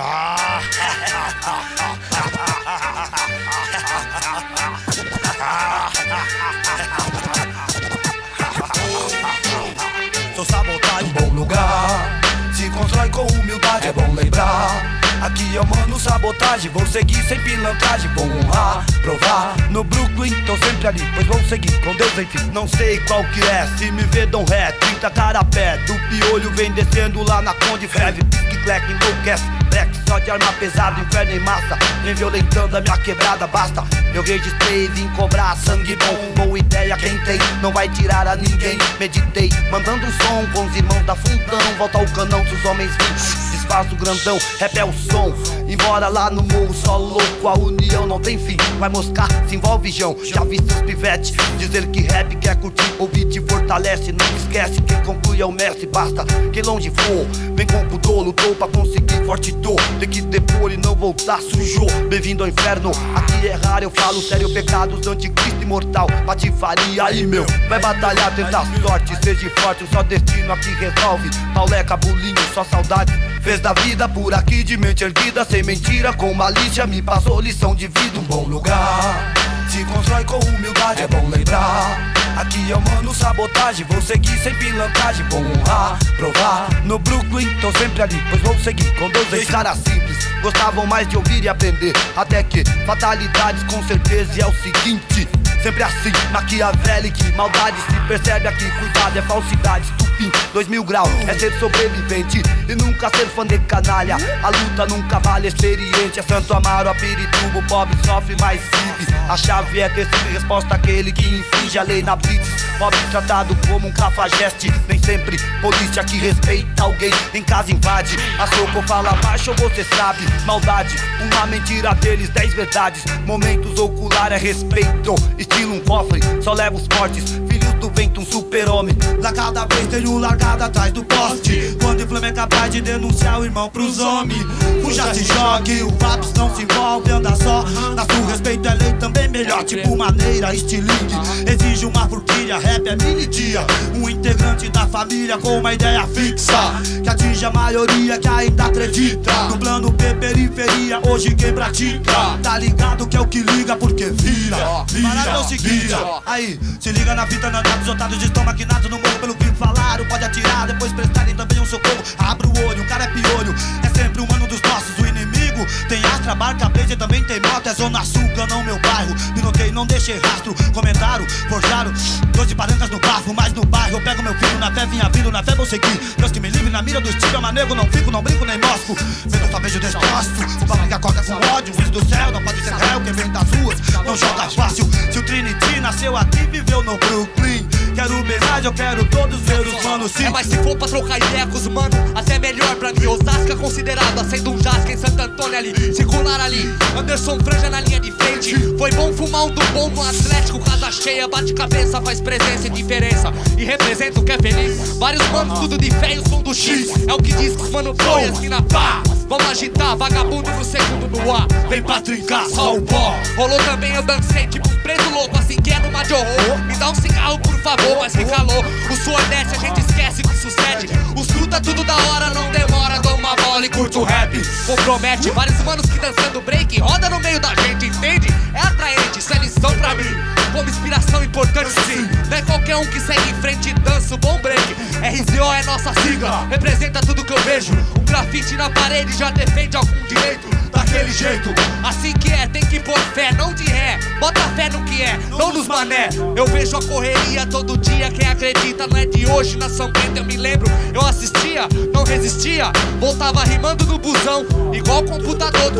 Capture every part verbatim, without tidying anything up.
Sou sabotagem, bom lugar. Se constrói com humildade, é bom lembrar. Aqui eu mando sabotagem, vou seguir sem pilantragem. Vou honrar, provar, no Brooklyn tô sempre ali, pois vou seguir com Deus enfim. Não sei qual que é, se me vê dão ré, trinta carapé. Do piolho vem descendo lá na Conde Freve. Pisque, cleque, enlouquece, black, só de arma pesada. Inferno em massa, vem violentando a minha quebrada. Basta, eu registrei, vim cobrar sangue bom. Boa ideia quem tem, não vai tirar a ninguém. Meditei, mandando um som com os irmãos da Fundão. Volta ao canão dos homens vivos, desfaz o grandão, rap é o som. Embora lá no morro só louco, a união não tem fim. Vai moscar, se envolve Jão. Já vi seus pivete dizer que rap quer curtir. Ouvir te fortalece, não esquece. Quem conclui é o mestre, basta que longe for. Vem com pudor, lutou pra conseguir forte dor. Tem que depor e não voltar, sujou. Bem-vindo ao inferno, aqui é raro. Eu falo sério, pecados do anticristo imortal. Patifaria aí meu, vai batalhar, tentar sorte. Seja forte, um só destino aqui resolve. Pauleca, bulinho, só saudade. Fez da vida por aqui de mente erguida, sem mentira, com malícia, me passou lição de vida. Um bom lugar, se constrói com humildade, é bom lembrar. Aqui eu mando sabotagem, vou seguir sem pilantragem. Vou honrar, provar, no Brooklyn tô sempre ali, pois vou seguir com Deus. Dois caras simples, gostavam mais de ouvir e aprender. Até que, fatalidades com certeza, e é o seguinte, sempre assim, maquiavélico, maldade se percebe aqui. Cuidado, é falsidade, estupim, dois mil graus, é ser sobrevivente e nunca ser fã de canalha. A luta nunca vale experiente, é Santo Amaro, a Pirituba, o pobre sofre, mais vive. A chave é ter sempre resposta àquele que infringe a lei na blitz. Pobre tratado como um cafajeste, nem sempre polícia que respeita alguém. Em casa invade, a soco fala baixo, você sabe. Maldade, uma mentira deles, dez verdades. Momentos ocular é respeito, estilo um cofre, só leva os fortes. Filhos do vento, um super-homem. Lá cada vez tenho largado atrás do poste. Quando o Flamengo é capaz de denunciar o irmão pros homens. Fuja, se jogue, o Vaps não se envolve, anda só. Na sua respeito é lei também melhor, tipo maneira, estilingue. Exige uma forquilha, rap é mini-dia. Um integrante da família com uma ideia fixa, que atinge a maioria que ainda acredita. No plano P, periferia, hoje quem pratica tá ligado que é o que liga, porque vira, vira, Parada é o seguinte, aí, se liga na fita, não os otários estão maquinados no morro pelo que falaram. Pode atirar, depois prestarem também um socorro. Abre o olho, o cara é piolho, é sempre humano dos nossos. O inimigo tem astra, barca, blaze, também tem moto. É zona sul, não meu bairro. Me notei, não deixei rastro. Comentaram, forjaram, doze parancas no bafo. Mas no bairro eu pego meu filho, na fé vinha vindo, na fé vou seguir. Deus que me livre na mira dos tiros, mas nego não fico, não brinco nem mosco. Vendo só vejo destroço, o papo que acorda com ódio. Filho do céu, não pode ser réu, quem vem das ruas não joga fácil. Se o Trinity nasceu aqui, viveu no Brooklyn. Quero bem mais, eu quero todos ver os manos sim. É, mas se for pra trocar ideia com os mano, até melhor pra mim. Osasco é considerado, sendo um jasca em Santo Antônio ali. Circular ali, Anderson Franja na linha de frente. Foi bom fumar um do bom no Atlético, casa cheia, bate cabeça, faz presença e diferença. E representa o que é feliz. Vários manos, tudo de fé e o som do X. É o que diz que os mano foi assim na pá. Vamos agitar, vagabundo no segundo no ar. Vem pra trincar, só o pó. Rolou também, eu dancei tipo um preto louco, assim que é numa de horror. Me dá um cigarro por favor, mas que calor. O suor desce, a gente esquece o que sucede. Os fruta tudo da hora, não demora. Dou uma bola e curto rap, compromete. Vários manos que dançando break, roda no meio da gente, entende? É atraente, isso é lição pra mim. Como inspiração importante sim. Não é qualquer um que segue em frente e dança o bom break. R Z O é nossa sigla, representa tudo que eu vejo. Um grafite na parede já defende algum direito. Daquele jeito, assim que é, tem que pôr fé, não de ré. Bota fé no que é, não nos mané. Eu vejo a correria todo dia, quem acredita não é de hoje. Na São Bento eu me lembro, eu assistia, não resistia. Voltava rimando no busão, igual computador.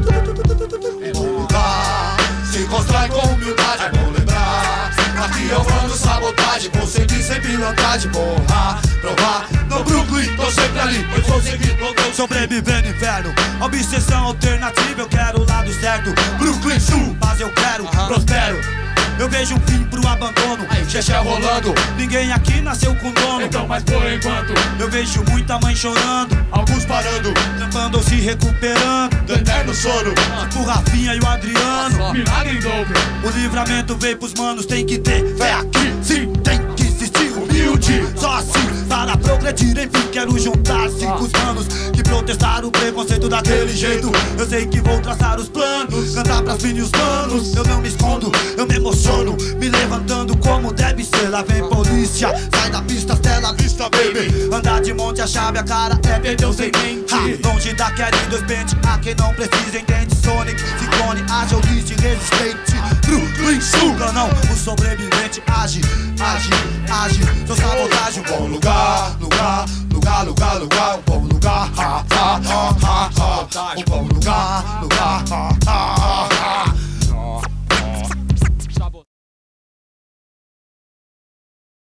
É bom lugar, se constrói com humildade, é bom lembrar. Aqui eu mando sabotagem, vou seguir sem pilantragem. Porra, provar, no Brooklyn, tô sempre ali, pois vou seguir com Deus. Sobreviver no inferno, obsessão alternativa, eu quero o lado certo. Brooklyn Sul, paz eu quero, prospero. Eu vejo um fim pro abandono, xexé rolando. Ninguém aqui nasceu com dono, então, mas por enquanto eu vejo muita mãe chorando, alguns parando, tampando ou se recuperando do eterno sono. Tipo o Rafinha e o Adriano. Milagre em dobro. O livramento veio pros manos, tem que ter fé aqui. Sim, tem que existir humilde. assim, só assim, para progredir, enfim, quero juntar cinco manos que protestaram o preconceito daquele jeito. Eu sei que vou traçar os planos, cantar pras filhos manos. Eu não me escondo, eu me emociono, me levantando como deve ser. Lá vem polícia, sai da pista, Stella Vista, baby. Andar de monte, a chave, a cara é ter Deus em mente. Ha, longe da querida, dois pente, a quem não precisa, entende? Sonic, Ciclone, ágil, list, resistente. Brooklyn, suga não, o sobrevivente age, age, age. Seu sabotagem, um bom lugar, lugar, lugar, lugar, lugar, um bom lugar. Ha, ha, ha, ha, ha. Um